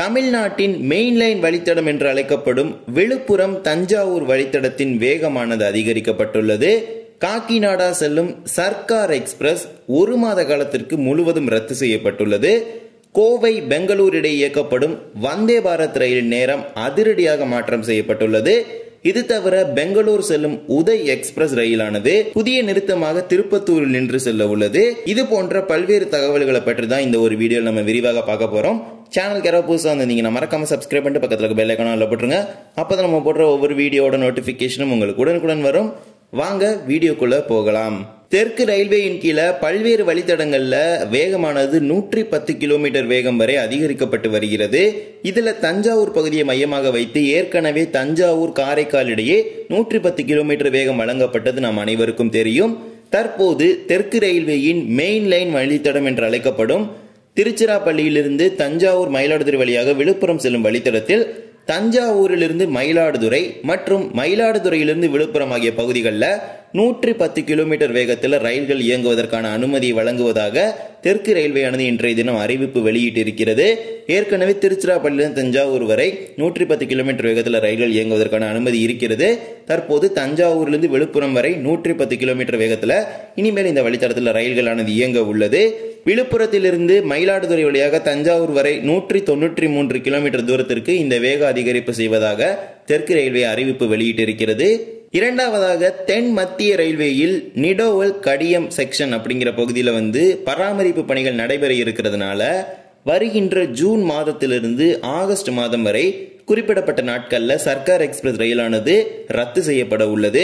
தமிழ்நாட்டின் மெயின்லைன் வழித்தடம் என்று அழைக்கப்படும் விழுப்புரம் தஞ்சாவூர் வழித்தடத்தின் வேகமானது அதிகரிக்கப்பட்டுள்ளது. காக்கிநாடா செல்லும் சர்க்கார் எக்ஸ்பிரஸ் 1 மாத காலத்திற்கு முழுவதும் ரத்து செய்யப்பட்டுள்ளது. கோவை பெங்களூர் இடையே இயக்கப்படும் வந்தே பாரத் ரயில் நேரம் அதிரடியாக மாற்றம் செய்யப்பட்டுள்ளது. இது தவிர பெங்களூர் செல்லும் உதய் எக்ஸ்பிரஸ் ரயிலானது புதிய நிறுத்தமாக திருப்பத்தூரில் நின்று செல்ல உள்ளது. இது போன்ற பல்வேறு தகவல்களை பற்றி தான் இந்த ஒரு வீடியோ நம்ம விரிவாக பார்க்க போறோம். சேனலுக்கு யாராவது புதுசாக வந்திருந்தீங்கன்னா மறக்காம சப்ஸ்கிரைப் பண்ணிட்டு பக்கத்துல பெல் ஐகானை போட்டுருங்க. அப்பதான் நம்ம போடுற ஒவ்வொரு வீடியோட நோட்டிபிகேஷனும் உங்களுக்கு உடனுக்குடன் வரும். வாங்க வீடியோக்குள்ள போகலாம். தெற்கு ரயில்வேயின் கீழே பல்வேறு வழித்தடங்கள்ல வேகமானது 110 கிலோமீட்டர் வேகம் வரை அதிகரிக்கப்பட்டு வருகிறது. இதுல தஞ்சாவூர் பகுதியை மையமாக வைத்து ஏற்கனவே தஞ்சாவூர் காரைக்கால் இடையே 110 கிலோமீட்டர் வேகம் வழங்கப்பட்டது நாம் அனைவருக்கும் தெரியும். தற்போது தெற்கு ரயில்வேயின் மெயின் லைன் வழித்தடம் என்று அழைக்கப்படும் திருச்சிராப்பள்ளியிலிருந்து தஞ்சாவூர் மயிலாடுதுறை வழியாக விழுப்புரம் செல்லும் வழித்தடத்தில் தஞ்சாவூரிலிருந்து மயிலாடுதுறை மற்றும் மயிலாடுதுறையிலிருந்து விழுப்புரம் ஆகிய பகுதிகளில் 110 கிலோமீட்டர் வேகத்தில் ரயில்கள் இயங்குவதற்கான அனுமதியை வழங்குவதாக தெற்கு ரயில்வேயானது இன்றைய தினம் அறிவிப்பு வெளியிட்டிருக்கிறது. ஏற்கனவே திருச்சிராப்பள்ளியிலிருந்து தஞ்சாவூர் வரை 110 கிலோமீட்டர் வேகத்தில் ரயில்கள் இயங்குவதற்கான அனுமதி இருக்கிறது. தற்போது தஞ்சாவூரிலிருந்து விழுப்புரம் வரை 110 கிலோமீட்டர் வேகத்தில் இனிமேல் இந்த வழித்தடத்தில் ரயில்களானது இயங்க உள்ளது. விழுப்புரத்திலிருந்து மயிலாடுதுறை வழியாக தஞ்சாவூர் வரை 193 கிலோமீட்டர் தூரத்திற்கு இந்த வேக அதிகரிப்பு செய்வதாக தெற்கு ரயில்வே அறிவிப்பு வெளியிட்டிருக்கிறது. இரண்டாவதாக தென் மத்திய ரயில்வேயில் நிடோவல் கடியம் செக்ஷன் அப்படிங்கிற பகுதியில் பராமரிப்பு பணிகள் நடைபெற இருக்கிறதுனால வருகின்ற ஜூன் மாதத்திலிருந்து ஆகஸ்ட் மாதம் வரை குறிப்பிடப்பட்ட நாட்கள்ல சர்க்கார் எக்ஸ்பிரஸ் ரயிலானது ரத்து செய்யப்பட உள்ளது.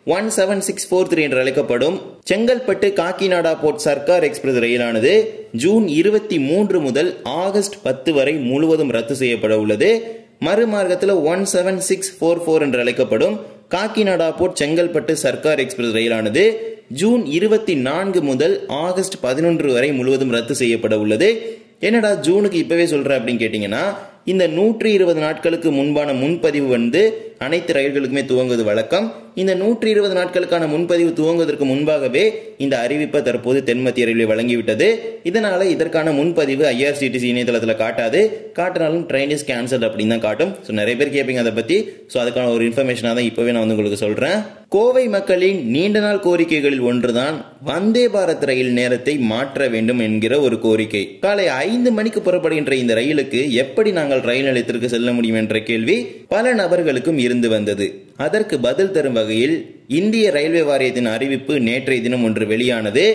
17643 என்று அழைக்கப்படும் செங்கல்பட்டு காக்கிநாடா போர்ட் சர்க்கார் எக்ஸ்பிரஸ் ரயிலானது ஜூன் 23 முதல் ஆகஸ்ட் 10 வரை முழுவதும் ரத்து செய்யப்பட உள்ளது. மறுமார்க்கத்தில் 17644 என்று அழைக்கப்படும் காக்கிநாடா போர்ட் செங்கல்பட்டு சர்க்கார் எக்ஸ்பிரஸ் ரயிலானது ஜூன் 24 முதல் ஆகஸ்ட் 11 வரை முழுவதும் ரத்து செய்யப்பட உள்ளது. என்னடா ஜூனுக்கு இப்பவே சொல்ற அப்படின்னு கேட்டீங்கன்னா, இந்த 120 நாட்களுக்கு முன்பான முன்பதிவு அனைத்து ரயில்களுக்குமே துவங்குவது வழக்கம். இந்த 120 நாட்களுக்கான முன்பதிவு துவங்குவதற்கு முன்பாகவே இந்த அறிவிப்பை தற்போது தென்மத்திய ரயில்வே வழங்கிவிட்டது. இதனால இதற்கான முன்பதிவு IRCTC இணையதளத்தில் காட்டாது. காட்டினாலும் ட்ரெயின் இஸ் கேன்சல் அப்படின்னு தான் காட்டும். நிறைய பேர் கேட்பீங்க அதை பத்தி. அதுக்கான ஒரு இன்ஃபர்மேஷனாக தான் இப்பவே நான் உங்களுக்கு சொல்றேன். கோவை மக்களின் நீண்ட நாள் கோரிக்கைகளில் ஒன்றுதான் வந்தே பாரத் ரயில் நேரத்தை மாற்ற வேண்டும் என்கிற ஒரு கோரிக்கை. காலை 5 மணிக்கு புறப்படுகின்ற இந்த ரயிலுக்கு எப்படி நாங்கள் ரயில் நிலையத்திற்கு செல்ல முடியும் என்ற கேள்வி பல நபர்களுக்கும் இருந்து வந்தது. அதற்கு பதில் தரும் வகையில் இந்திய ரயில்வே வாரியத்தின் அறிவிப்பு நேற்றைய தினம் ஒன்று வெளியானது.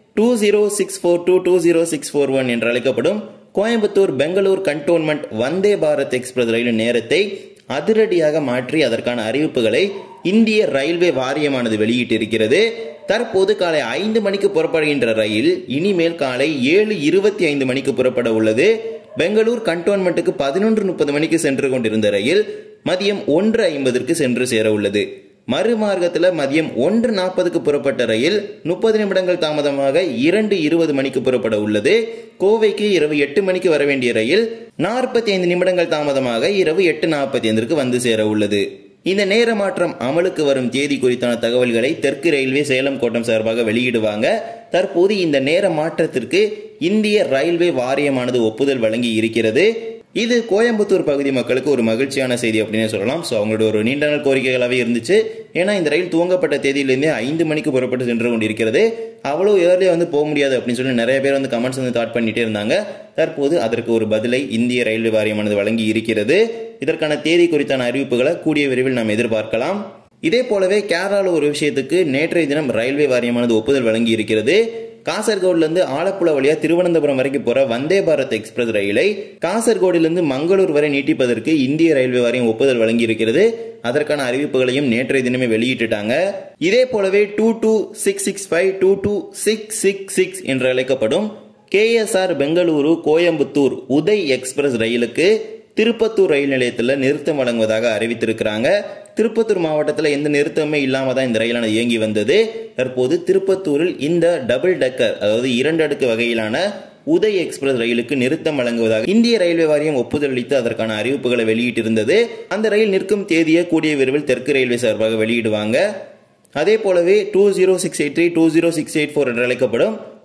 2064 2061 என்று அழைக்கப்படும் கோயம்புத்தூர் பெங்களூர் கண்டோன்மெண்ட் வந்தே பாரத் எக்ஸ்பிரஸ் ரயில் நேரத்தை அதிரடியாக மாற்றி அதற்கான அறிவிப்புகளை இந்திய ரயில்வே வாரியமானது வெளியிட்டிருக்கிறது. தற்போது காலை 5 மணிக்கு புறப்படுகின்ற ரயில் இனிமேல் காலை 7:25 மணிக்கு புறப்பட உள்ளது. பெங்களூர் கண்டோன்மெண்ட்டுக்கு 11:30 மணிக்கு சென்று கொண்டிருந்த ரயில் மதியம் 1:50 சென்று சேர உள்ளது. மறுமார்க்கத்தில் மதியம் 1:40 புறப்பட்ட ரயில் 30 நிமிடங்கள் தாமதமாக 2:20 மணிக்கு புறப்பட உள்ளது. கோவைக்கு இரவு 8 மணிக்கு வர வேண்டிய ரயில் 45 நிமிடங்கள் தாமதமாக இரவு 8:45 வந்து சேர உள்ளது. இந்த நேர மாற்றம் அமலுக்கு வரும் தேதி குறித்தான தகவல்களை தெற்கு ரயில்வே சேலம் கோட்டம் சார்பாக வெளியிடுவாங்க. தற்போது இந்த நேர மாற்றத்திற்கு இந்திய ரயில்வே வாரியமானது ஒப்புதல் வழங்கி இருக்கிறது. இது கோயம்புத்தூர் பகுதி மக்களுக்கு ஒரு மகிழ்ச்சியான செய்தி அப்படின்னு சொல்லலாம். அவங்களோட ஒரு நீண்ட நாள் கோரிக்கைகளாகவே இருந்துச்சு. ஏன்னா இந்த ரயில் துவங்கப்பட்ட தேதியிலிருந்தே 5 மணிக்கு புறப்பட்டு சென்று கொண்டிருக்கிறது. அவ்வளோ ஏர்லியா போக முடியாது அப்படின்னு சொல்லி நிறைய பேர் கமெண்ட்ஸ் தாட் பண்ணிட்டே இருந்தாங்க. தற்போது அதற்கு ஒரு பதிலை இந்திய ரயில்வே வாரியமானது வழங்கி இருக்கிறது. இதற்கான தேதி குறித்தான அறிவிப்புகளை கூடிய விரைவில் நாம் எதிர்பார்க்கலாம். இதே போலவே கேரளாவில் ஒரு விஷயத்துக்கு நேற்றைய தினம் ரயில்வே வாரியமானது ஒப்புதல் வழங்கி இருக்கிறது. காசர்கோடிலிருந்து ஆலப்புழா வழியா திருவனந்தபுரம் வரைக்கும் போற வந்தே பாரத் எக்ஸ்பிரஸ் ரயிலை காசர்கோடிலிருந்து மங்களூர் வரை நீட்டிப்பதற்கு இந்திய ரயில்வே வாரியம் ஒப்புதல் வழங்கி இருக்கிறது. அதற்கான அறிவிப்புகளையும் நேற்றைய தினமே வெளியிட்டுட்டாங்க. இதே போலவே 22665 22666 என்று அழைக்கப்படும் KSR பெங்களூரு கோயம்புத்தூர் உதய் எக்ஸ்பிரஸ் ரயிலுக்கு திருப்பத்தூர் ரயில் நிலையத்தில் நிறுத்தம் வழங்குவதாக அறிவித்திருக்கிறாங்க. திருப்பத்தூர் மாவட்டத்தில் எந்த நிறுத்தமே இல்லாம தான் இந்த ரயிலானது இயங்கி வந்தது. தற்போது திருப்பத்தூரில் இந்த டபுள் டக்கர் அதாவது 2 அடுக்கு வகையிலான உதய் எக்ஸ்பிரஸ் ரயிலுக்கு நிறுத்தம் வழங்குவதாக இந்திய ரயில்வே வாரியம் ஒப்புதல் அளித்து அதற்கான அறிவிப்புகளை வெளியிட்டிருந்தது. அந்த ரயில் நிற்கும் தேதியை கூடிய விரைவில் தெற்கு ரயில்வே சார்பாக வெளியிடுவாங்க. அதே போலவே 20683 20684 என்று அழைக்கப்படும்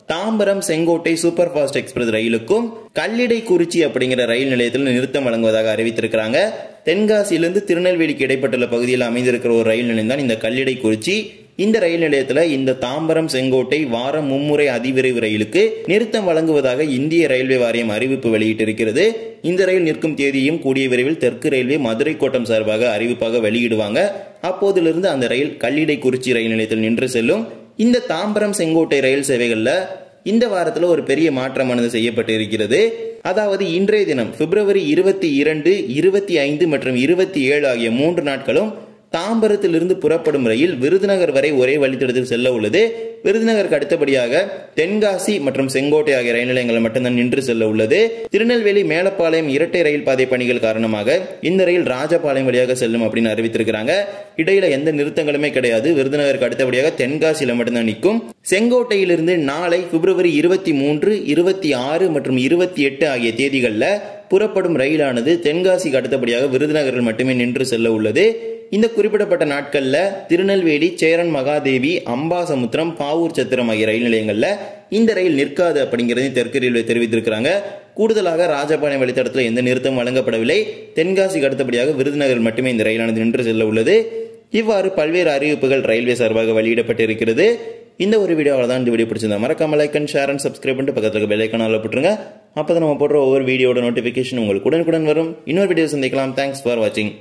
Tambaram Sengottai super fast express ரயிலுக்கும் கல்லிடைக்குறிச்சி அப்படிங்கிற ரயில் நிலையத்தில் நிறுத்தம் வழங்குவதாக அறிவித்திருக்கிறாங்க. தென்காசியிலிருந்து திருநெல்வேலிக்கு இடைப்பட்டுள்ள பகுதியில் அமைந்திருக்கிற ஒரு ரயில் நிலையம் தான் இந்த கல்லிடைக்குறிச்சி. இந்த ரயில் நிலையத்தில் இந்த தாம்பரம் செங்கோட்டை வாரம் மும்முறை அதிவிரைவு ரயிலுக்கு நிறுத்தம் வழங்குவதாக இந்திய ரயில்வே வாரியம் அறிவிப்பு வெளியிட்டிருக்கிறது. இந்த ரயில் நிற்கும் தேதியும் கூடிய விரைவில் தெற்கு ரயில்வே மதுரை கோட்டம் சார்பாக அறிவிப்பாக வெளியிடுவாங்க. அப்போதிலிருந்து அந்த ரயில் கல்லிடைக்குறிச்சி ரயில் நிலையத்தில் நின்று செல்லும். இந்த தாம்பரம் செங்கோட்டை ரயில் சேவைகள்ல இந்த வாரத்தில் ஒரு பெரிய மாற்றமானது செய்யப்பட்டு இருக்கிறது. அதாவது இன்றைய தினம் பிப்ரவரி 22, 25 மற்றும் 27 ஆகிய 3 நாட்களும் தாம்பரத்திலிருந்து புறப்படும் ரயில் விருதுநகர் வரை ஒரே வழித்தடத்தில் செல்ல உள்ளது. விருதுநகருக்கு அடுத்தபடியாக தென்காசி மற்றும் செங்கோட்டை ஆகிய ரயில் நிலையங்கள் மட்டும்தான் நின்று செல்ல உள்ளது. திருநெல்வேலி மேலப்பாளையம் இரட்டை ரயில் பாதை பணிகள் காரணமாக இந்த ரயில் ராஜபாளையம் வழியாக செல்லும் அப்படின்னு அறிவித்திருக்கிறாங்க. இடையில எந்த நிறுத்தங்களுமே கிடையாது. விருதுநகருக்கு அடுத்தபடியாக தென்காசியில மட்டும்தான் நிற்கும். செங்கோட்டையிலிருந்து நாளை பிப்ரவரி 23, 26 மற்றும் 28 ஆகிய தேதிகளில் புறப்படும் ரயிலானது தென்காசிக்கு அடுத்தபடியாக விருதுநகரில் மட்டுமே நின்று செல்ல உள்ளது. இந்த குறிப்பிடப்பட்ட நாட்கள்ல திருநெல்வேலி, சேரன் மகாதேவி, அம்பாசமுத்திரம், பாவூர் சத்திரம் ஆகிய ரயில் நிலையங்கள்ல இந்த ரயில் நிற்காது அப்படிங்கறதை தெற்கு ரயில்வே தெரிவித்திருக்கிறாங்க. கூடுதலாக ராஜபாளையம் வழித்தடத்தில் எந்த நிறுத்தம் வழங்கப்படவில்லை. தென்காசிக்கு அடுத்தபடியாக விருதுநகரில் மட்டுமே இந்த ரயிலானது நின்று செல்ல உள்ளது. இவ்வாறு பல்வேறு அறிவிப்புகள் ரயில்வே சார்பாக வெளியிடப்பட்டிருக்கிறது. இந்த ஒரு வீடியோவில் தான் இந்த வீடியோ பிடிச்சிருந்தா மறக்காம like and share and subscribe பண்ணிட்டு பக்கத்துல பெல் ஐகானை போட்டுருங்க. அப்பதான் நம்ம போடுற ஒவ்வொரு வீடியோட நோட்டிபிகேஷன் உங்களுக்கு உடனுக்குடன் வரும். இன்னொரு வீடியோ சந்திக்கலாம். தேங்க்ஸ் ஃபார் வாட்சிங்.